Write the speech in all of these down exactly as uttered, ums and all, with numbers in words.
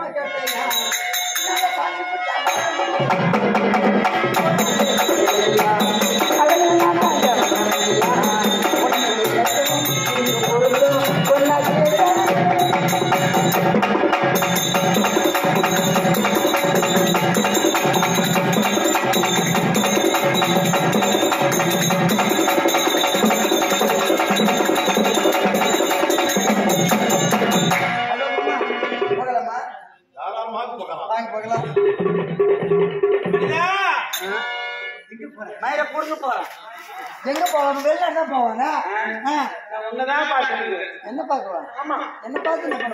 எங்க போவாங்க வெளில என்ன போவாங்க என்ன பாக்குவாங்க என்ன பார்த்து என்ன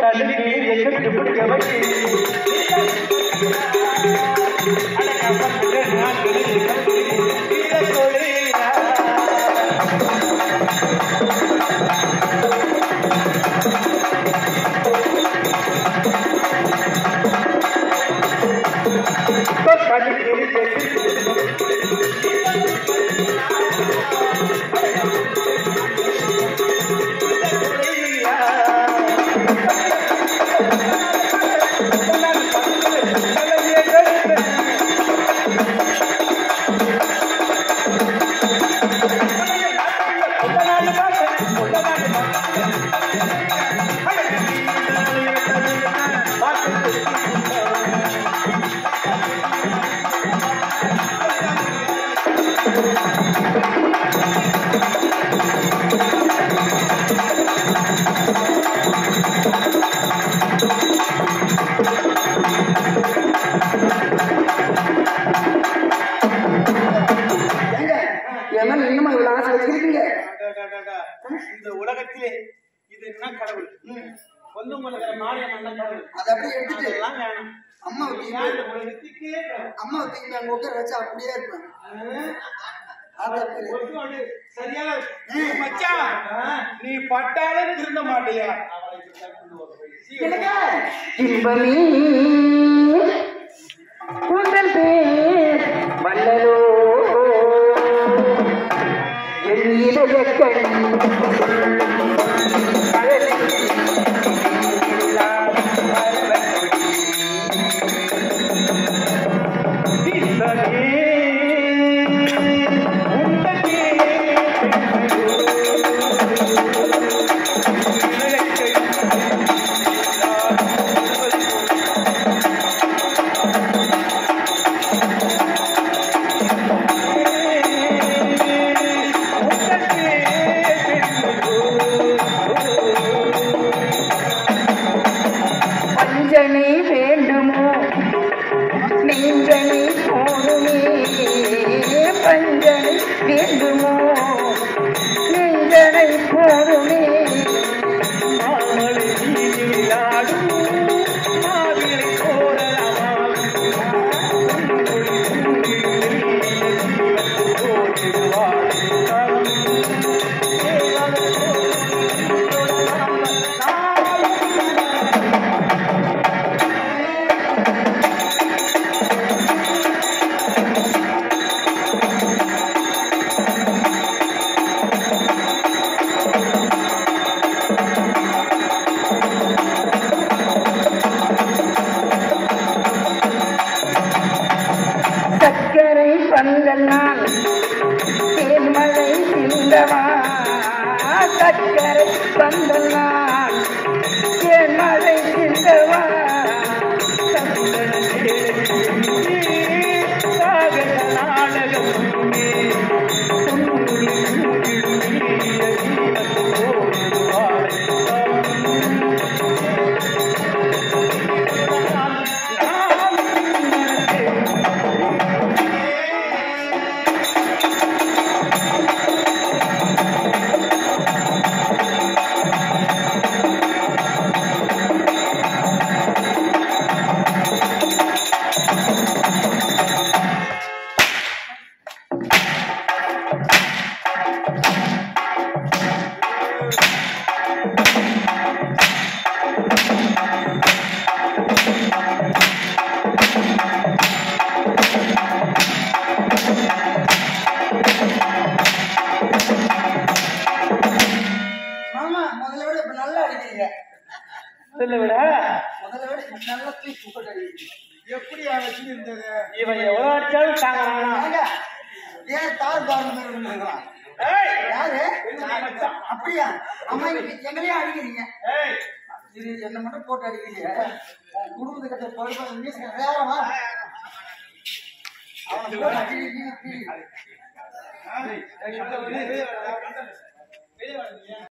இந்த உலகத்திலே இது என்ன கடவுள் கொல்லும் மலகிற மாரியம் என்ன கடவுள் அதை அப்படியே எடுத்துட்டு வேணும் அம்மா உலகத்துக்கே அம்மா தூக்கி அங்க உட்கார வச்சு அப்படியே இருப்பேன் சரியா மச்சான் நீ பட்டாலும் திருந்த மாட்டியா இன்பமே உங்கள் பேர் வல்லலோ என் இதய கண் பஞ்சனை வேண்டுமோ நெஞ்சனை போதுமே பஞ்சனை வேண்டுமோ நெஞ்சனை போதுமே மாமலை நீராடும் மாவிலை கோரலாம் சக்கரை பந்தனால் தேன்மழை சிந்தவா சக்கரை பந்தனால் தேன்மழை சிந்தவா நாடகம் முதல்ல விட முதல்ல விட நல்லா தூக்கி போட்டு அடிக்கிறீங்க. எப்படியா வச்சு இருந்தது? இவன் எவ்வளவு அடிச்சாலும் தாங்கறானா? ஏங்க, ஏன் தார் பாருங்க மாதிரி இருந்துருக்கலாம்? ஏய் யாரு? என்ன மச்சான்? அப்படியா? அம்மா இன்னைக்கு எங்களையே அடிக்கிறீங்க. ஏய் இது என்ன மட்டும் போட்டு அடிக்கிறீங்க. உன் குடும்பத்துக்கிட்ட பொறுப்பாக மீசுங்க வேறவா? அவனை போட்டு அடிக்கிறீங்க. ஏய் வெளிய வா வெளிய வா